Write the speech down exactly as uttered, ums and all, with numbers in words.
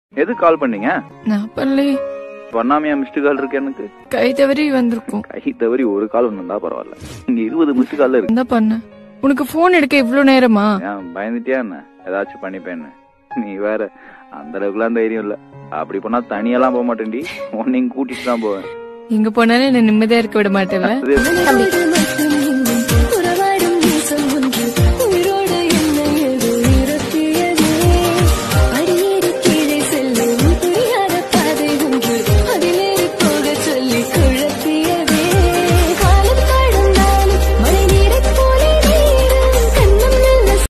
எது கால் பண்ணீங்க? நான் பண்ணலையே. பண்ணாமையா மிஸ்டு கால் இருக்கு எனக்கு. கை தவறி வந்திருக்கும். கை தவறி ஒரு கால் வந்தா பரவாயில்ல. இங்க இருபது மிஸ்டு கால் இருக்கு. என்ன பண்ண? உனக்கு போன் எடுக்க இவ்வளவு நேரமா? பயந்துட்டியா என்ன? ஏதாச்சும் பண்ணிப்பேன்னு. நீ வேற அந்த அளவுக்குலாம் தைரியம் இல்ல. அப்படி பண்ணா தனியெல்லாம் போக மாட்டேன்டி, உன்னையும் கூட்டிட்டு தான் போவேன். எங்க போனாலும் என்ன நிம்மதியா இருக்க விட மாட்டேன்.